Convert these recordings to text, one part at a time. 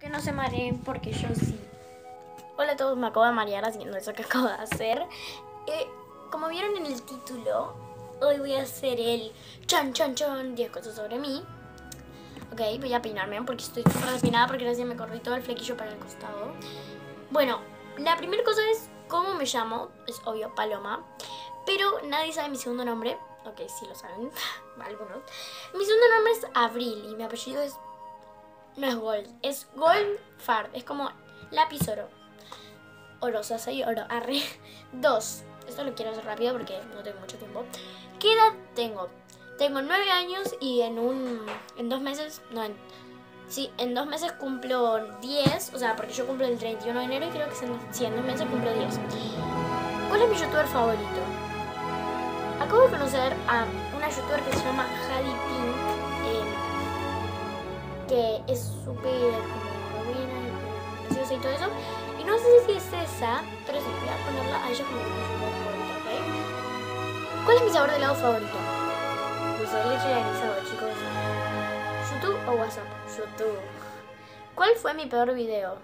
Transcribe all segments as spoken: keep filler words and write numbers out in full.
Que no se mareen porque yo sí. Hola a todos, me acabo de marear haciendo eso que acabo de hacer. Eh, como vieron en el título, hoy voy a hacer el chan chan chan diez cosas sobre mí. Ok, voy a peinarme porque estoy súper despeinada porque recién me corrí todo el flequillo para el costado. Bueno, la primera cosa es cómo me llamo. Es obvio, Paloma. Pero nadie sabe mi segundo nombre. Ok, sí lo saben, algunos. Mi segundo nombre es Abril y mi apellido es... No es Gold, es Goldfarb. Es como lápiz oro. Oro, o sea, soy oro. Arre. Dos. Esto lo quiero hacer rápido porque no tengo mucho tiempo. ¿Qué edad tengo? Tengo nueve años y en un... En dos meses... No, en... Sí, en dos meses cumplo diez. O sea, porque yo cumplo el treinta y uno de enero y creo que en, sí, en dos meses cumplo diez. ¿Cuál es mi youtuber favorito? Acabo de conocer a una youtuber que se llama Jadi Pink. Eh, que es súper como buena y graciosa y todo eso. Y no sé si es esa, pero sí, voy a ponerla a ella como mi youtuber favorita, ¿ok? ¿Cuál es mi sabor de helado favorito? Dulce de leche granizado, chicos. ¿YouTube o WhatsApp? YouTube. ¿Cuál fue mi peor video?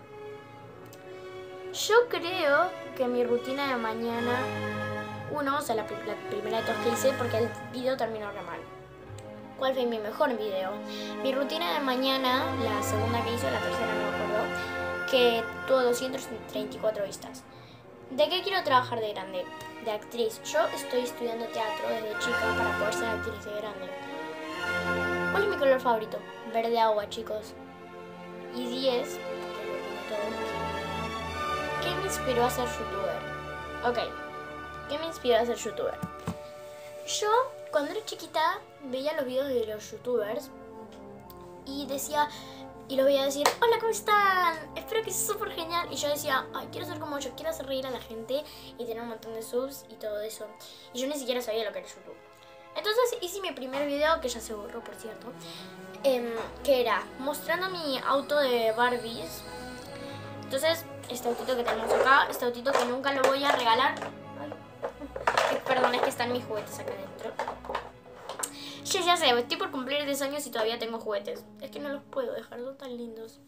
Yo creo que mi rutina de mañana... Uno, o sea, la, la primera de todas que hice, porque el video terminó re mal. ¿Cuál fue mi mejor video? Mi rutina de mañana, la segunda que hice, la tercera no me acuerdo, que tuvo doscientas treinta y cuatro vistas. ¿De qué quiero trabajar de grande? De actriz. Yo estoy estudiando teatro desde chica para poder ser actriz de grande. ¿Cuál es mi color favorito? Verde agua, chicos. Y diez, que lo tengo todo. ¿Qué me inspiró a ser youtuber? Ok, ¿qué me inspiró a ser youtuber? Yo, cuando era chiquita, veía los videos de los youtubers y decía, y los veía decir, hola, ¿cómo están? Espero que sea súper genial. Y yo decía, ay, quiero ser como ellos, quiero hacer reír a la gente y tener un montón de subs y todo eso. Y yo ni siquiera sabía lo que era YouTube. Entonces hice mi primer video, que ya se borró, por cierto, eh, que era mostrando mi auto de Barbies. Entonces, este autito que tenemos acá, este autito que nunca lo voy a regalar. Ay, perdón, es que están mis juguetes acá adentro. Ya, ya sé, estoy por cumplir diez años y todavía tengo juguetes. Es que no los puedo dejar, son tan lindos.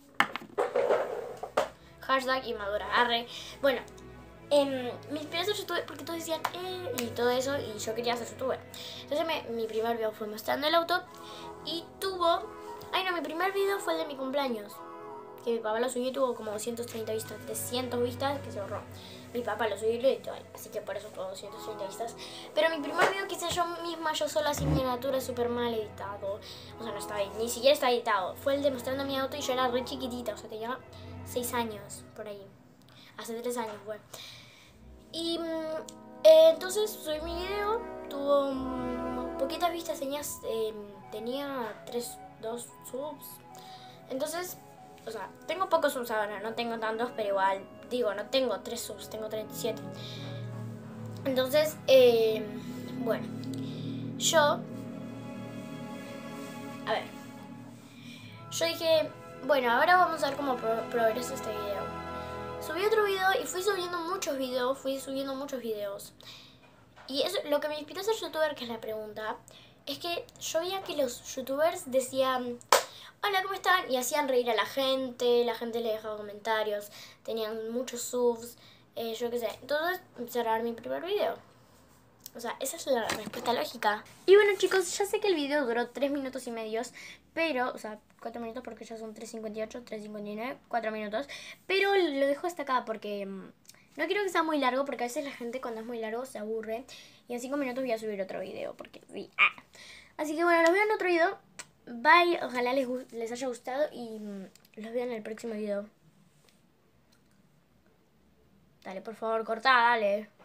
Hashtag inmadura, arre. Bueno, eh, me inspiré a ser youtuber porque todos decían, eh, y todo eso, y yo quería ser youtuber. Entonces me, mi primer video fue mostrando el auto y tuvo... Ay no, mi primer video fue el de mi cumpleaños. Que mi papá lo subió y tuvo como doscientas treinta vistas, trescientas vistas, que se borró. Mi papá lo subió y lo editó, así que por eso tuvo doscientas treinta vistas. Pero mi primer video que hice yo misma, yo sola, sin miniatura, súper mal editado. O sea, no estaba, ni siquiera está editado. Fue el de mostrando mi auto y yo era re chiquitita, o sea, tenía seis años, por ahí. Hace tres años fue. Y eh, entonces subí mi video, tuvo um, poquitas vistas, tenía, eh, tenía tres, dos subs. Entonces... O sea, tengo pocos subs ahora, no tengo tantos, pero igual, digo, no tengo tres subs, tengo treinta y siete. Entonces, eh, bueno, yo, a ver, yo dije, bueno, ahora vamos a ver cómo pro progresa este video. Subí otro video y fui subiendo muchos videos, fui subiendo muchos videos. Y eso, lo que me inspiró a ser youtuber, que es la pregunta, es que yo veía que los youtubers decían... Hola, ¿cómo están? Y hacían reír a la gente, la gente le dejaba comentarios, tenían muchos subs, eh, yo qué sé. Entonces empecé a grabar mi primer video. O sea, esa es la respuesta lógica. Y bueno, chicos, ya sé que el video duró tres minutos y medios, pero, o sea, cuatro minutos porque ya son tres cincuenta y ocho, tres cincuenta y nueve, cuatro minutos. Pero lo dejo hasta acá porque um, no quiero que sea muy largo, porque a veces la gente cuando es muy largo se aburre. Y en cinco minutos voy a subir otro video, porque sí. Ah. Así que bueno, los veo en otro video. Bye, ojalá les, les haya gustado y mmm, los veo en el próximo video. Dale, por favor, cortá, dale.